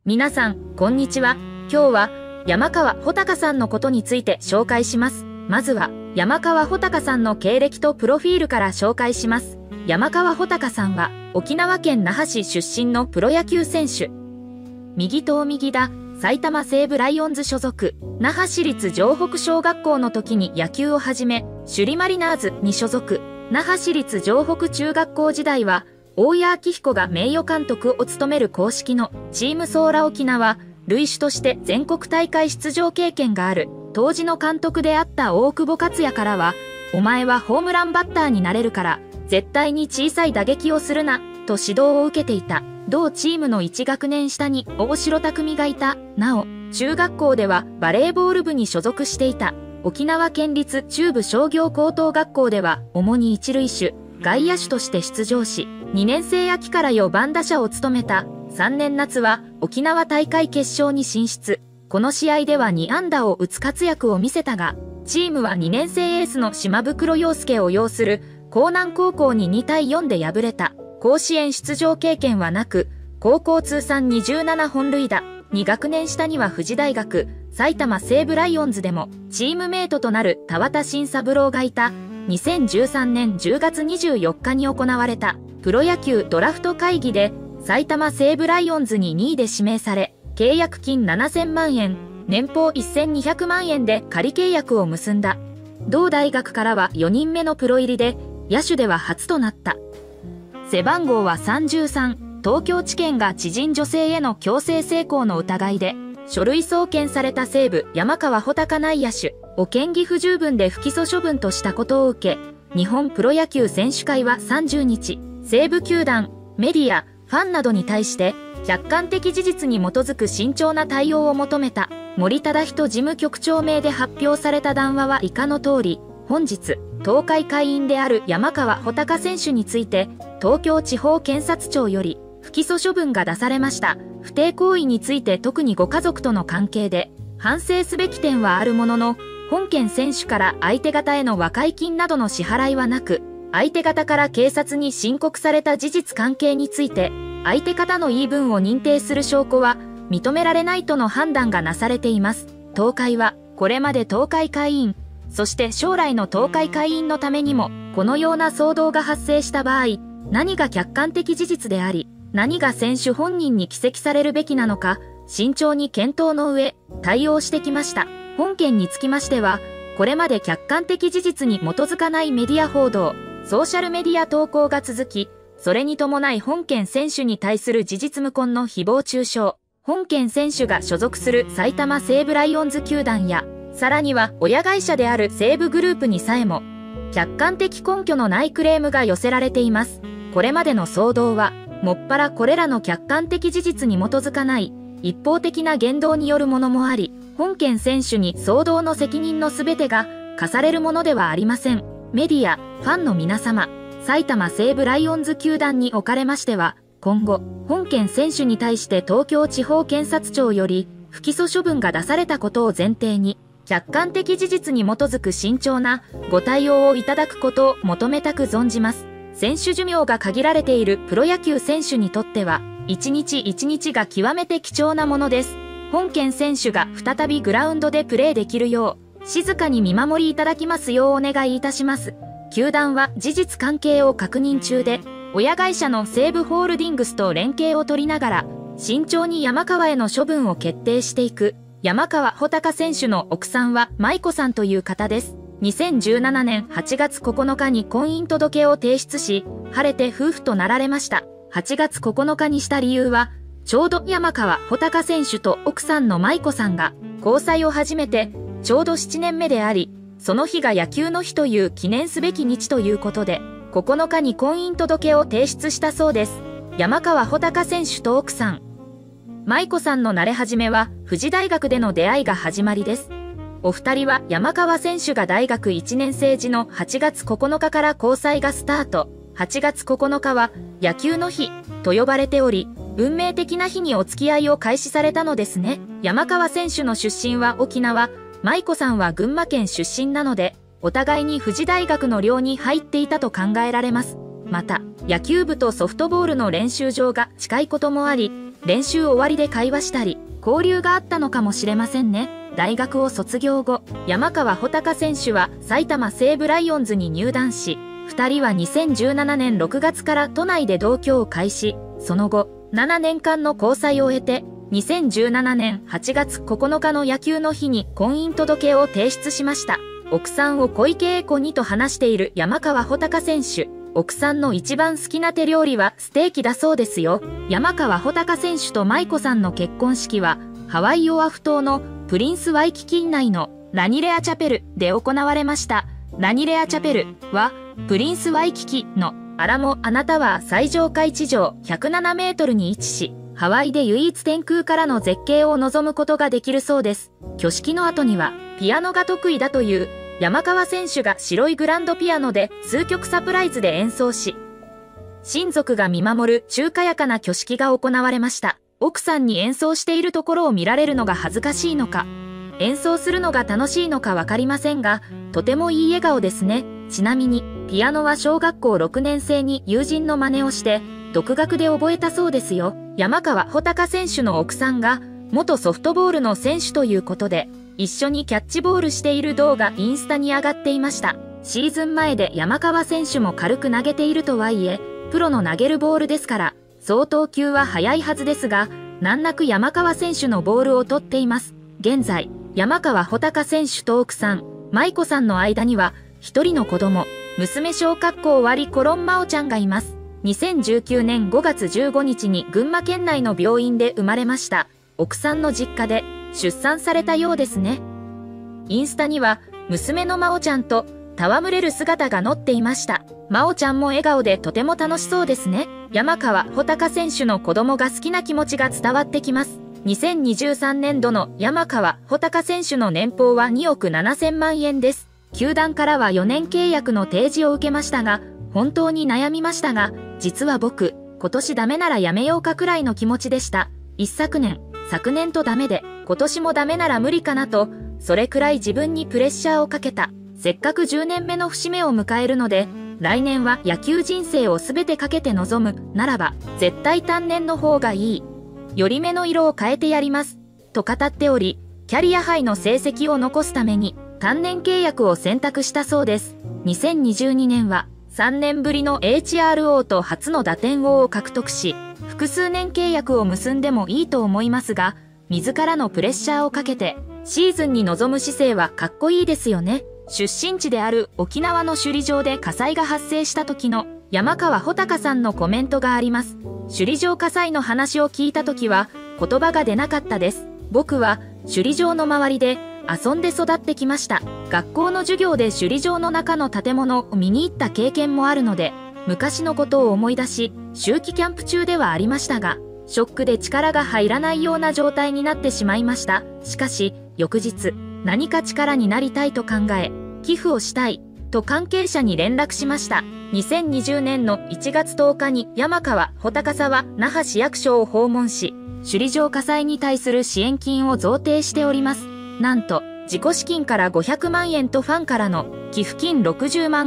皆さん、こんにちは。今日は山川穂高さんのことについて紹介します。まずは山川穂高さんの経歴とプロフィールから紹介します。山川穂高さんは沖縄県那覇市出身のプロ野球選手。右投右打、埼玉西武ライオンズ所属、那覇市立城北小学校の時に野球を始め、首里マリナーズに所属。那覇市立城北中学校時代は、大谷昭彦が名誉監督を務める公式のチームソーラ沖縄、塁手として全国大会出場経験がある、当時の監督であった大久保克也からは、お前はホームランバッターになれるから、絶対に小さい打撃をするな、と指導を受けていた。同チームの1学年下に大城匠がいた。なお、中学校ではバレーボール部に所属していた。沖縄県立中部商業高等学校では、主に一塁手、外野手として出場し、2年生秋から4番打者を務めた。3年夏は沖縄大会決勝に進出。この試合では2安打を打つ活躍を見せたが、チームは2年生エースの島袋洋介を擁する江南高校に2対4で敗れた。甲子園出場経験はなく、高校通算27本塁打。2学年下には富士大学、埼玉西武ライオンズでもチームメイトとなる田畑慎三郎がいた。2013年10月24日に行われたプロ野球ドラフト会議で埼玉西武ライオンズに2位で指名され、契約金7000万円、年俸1200万円で仮契約を結んだ。同大学からは4人目のプロ入りで、野手では初となった。背番号は33、東京地検が知人女性への強制性交の疑いで、書類送検された西武山川穂高内野手を嫌疑不十分で不起訴処分としたことを受け、日本プロ野球選手会は30日、西武球団、メディア、ファンなどに対して、客観的事実に基づく慎重な対応を求めた。森忠人事務局長名で発表された談話は以下の通り、本日、東海会員である山川穂高選手について、東京地方検察庁より不起訴処分が出されました。不貞行為について特にご家族との関係で、反省すべき点はあるものの、本件選手から相手方への和解金などの支払いはなく、相手方から警察に申告された事実関係について、相手方の言い分を認定する証拠は認められないとの判断がなされています。東海は、これまで東海会員、そして将来の東海会員のためにも、このような騒動が発生した場合、何が客観的事実であり、何が選手本人に帰責されるべきなのか、慎重に検討の上、対応してきました。本件につきましては、これまで客観的事実に基づかないメディア報道、ソーシャルメディア投稿が続き、それに伴い本件選手に対する事実無根の誹謗中傷、本件選手が所属する埼玉西武ライオンズ球団や、さらには親会社である西武グループにさえも、客観的根拠のないクレームが寄せられています。これまでの騒動は、もっぱらこれらの客観的事実に基づかない、一方的な言動によるものもあり、本件選手に騒動の責任のすべてが課されるものではありません。メディア、ファンの皆様、埼玉西武ライオンズ球団におかれましては、今後、本件選手に対して東京地方検察庁より不起訴処分が出されたことを前提に、客観的事実に基づく慎重なご対応をいただくことを求めたく存じます。選手寿命が限られているプロ野球選手にとっては、一日一日が極めて貴重なものです。本件選手が再びグラウンドでプレーできるよう、静かに見守りいただきますようお願いいたします。球団は事実関係を確認中で、親会社の西武ホールディングスと連携を取りながら、慎重に山川への処分を決定していく。山川穂高選手の奥さんは舞子さんという方です。2017年8月9日に婚姻届を提出し、晴れて夫婦となられました。8月9日にした理由は、ちょうど山川穂高選手と奥さんの舞子さんが交際を始めてちょうど7年目であり、その日が野球の日という記念すべき日ということで、9日に婚姻届を提出したそうです。山川穂高選手と奥さん、舞子さんの慣れ始めは富士大学での出会いが始まりです。お二人は山川選手が大学1年生時の8月9日から交際がスタート。8月9日は野球の日と呼ばれており、運命的な日にお付き合いを開始されたのですね。山川選手の出身は沖縄、舞子さんは群馬県出身なので、お互いに富士大学の寮に入っていたと考えられます。また、野球部とソフトボールの練習場が近いこともあり、 練習終わりで会話したり、交流があったのかもしれませんね。大学を卒業後、山川穂高選手は埼玉西武ライオンズに入団し、2人は2017年6月から都内で同居を開始、その後、7年間の交際を経て、2017年8月9日の野球の日に婚姻届を提出しました。奥さんを小池栄子にと話している山川穂高選手。奥さんの一番好きな手料理はステーキだそうですよ。山川穂高選手と舞子さんの結婚式は、ハワイオアフ島のプリンスワイキキ内のラニレアチャペルで行われました。ラニレアチャペルは、プリンスワイキキのアラモアナタワー最上階地上107メートルに位置し、ハワイで唯一天空からの絶景を望むことができるそうです。挙式の後には、ピアノが得意だという山川選手が白いグランドピアノで数曲サプライズで演奏し、親族が見守る中華やかな挙式が行われました。奥さんに演奏しているところを見られるのが恥ずかしいのか、演奏するのが楽しいのかわかりませんが、とてもいい笑顔ですね。ちなみに、ピアノは小学校6年生に友人の真似をして、独学で覚えたそうですよ。山川穂高選手の奥さんが、元ソフトボールの選手ということで、一緒にキャッチボールしている動画インスタに上がっていました。シーズン前で山川選手も軽く投げているとはいえ、プロの投げるボールですから、相当球は速いはずですが、難なく山川選手のボールを取っています。現在、山川穂高選手と奥さん、舞子さんの間には、一人の子供、娘小学校終わりコロンマオちゃんがいます。2019年5月15日に群馬県内の病院で生まれました。奥さんの実家で出産されたようですね。インスタには、娘のまおちゃんと戯れる姿が載っていました。まおちゃんも笑顔でとても楽しそうですね。山川穂高選手の子供が好きな気持ちが伝わってきます。2023年度の山川穂高選手の年俸は2億7000万円です。球団からは4年契約の提示を受けましたが、本当に悩みましたが、実は僕、今年ダメならやめようかくらいの気持ちでした。昨年とダメで、今年もダメなら無理かなと、それくらい自分にプレッシャーをかけた。せっかく10年目の節目を迎えるので、来年は野球人生を全てかけて臨むならば、絶対単年の方がいい。より目の色を変えてやります。と語っており、キャリアハイの成績を残すために、単年契約を選択したそうです。2022年は、3年ぶりの HRO と初の打点王を獲得し、複数年契約を結んでもいいと思いますが、自らのプレッシャーをかけて、シーズンに臨む姿勢はかっこいいですよね。出身地である沖縄の首里城で火災が発生した時の山川穂高さんのコメントがあります。首里城火災の話を聞いた時は、言葉が出なかったです。僕は首里城の周りで遊んで育ってきました。学校の授業で首里城の中の建物を見に行った経験もあるので、昔のことを思い出し、秋季キャンプ中ではありましたが、ショックで力が入らないような状態になってしまいました。しかし、翌日、何か力になりたいと考え、寄付をしたい、と関係者に連絡しました。2020年の1月10日に山川穂高さんは那覇市役所を訪問し、首里城火災に対する支援金を贈呈しております。なんと、自己資金から500万円とファンからの寄付金60万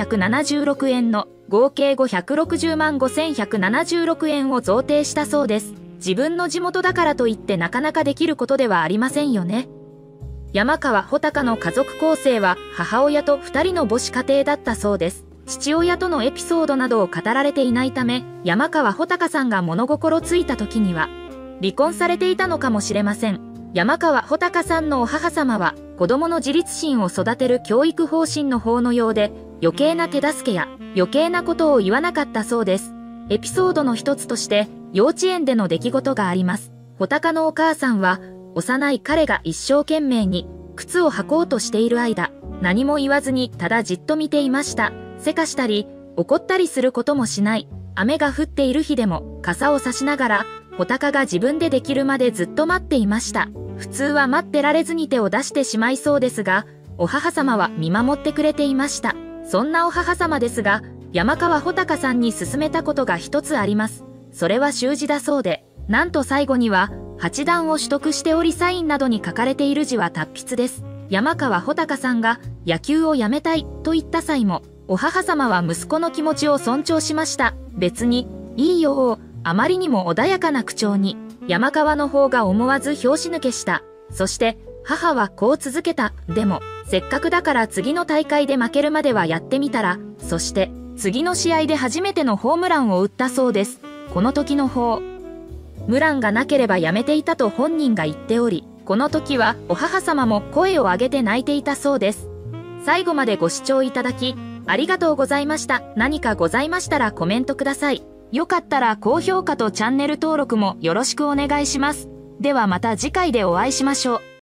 5176円の合計560万5176円を贈呈したそうです。自分の地元だからといってなかなかできることではありませんよね。山川穂高の家族構成は母親と2人の母子家庭だったそうです。父親とのエピソードなどを語られていないため、山川穂高さんが物心ついた時には離婚されていたのかもしれません。山川穂高さんのお母様は子供の自立心を育てる教育方針の方のようで、余計な手助けや余計なことを言わなかったそうです。エピソードの一つとして幼稚園での出来事があります。穂高のお母さんは幼い彼が一生懸命に靴を履こうとしている間、何も言わずにただじっと見ていました。せかしたり怒ったりすることもしない。雨が降っている日でも傘を差しながら穂高が自分でできるまでずっと待っていました。普通は待ってられずに手を出してしまいそうですが、お母様は見守ってくれていました。そんなお母様ですが、山川穂高さんに勧めたことが一つあります。それは習字だそうで、なんと最後には、八段を取得しておりサインなどに書かれている字は達筆です。山川穂高さんが野球をやめたいと言った際も、お母様は息子の気持ちを尊重しました。別に、いいよ、 あまりにも穏やかな口調に、山川の方が思わず拍子抜けした。そして、母はこう続けた。でも、せっかくだから次の大会で負けるまではやってみたら、そして、次の試合で初めてのホームランを打ったそうです。この時のホームランがなければやめていたと本人が言っており、この時はお母様も声を上げて泣いていたそうです。最後までご視聴いただき、ありがとうございました。何かございましたらコメントください。よかったら高評価とチャンネル登録もよろしくお願いします。ではまた次回でお会いしましょう。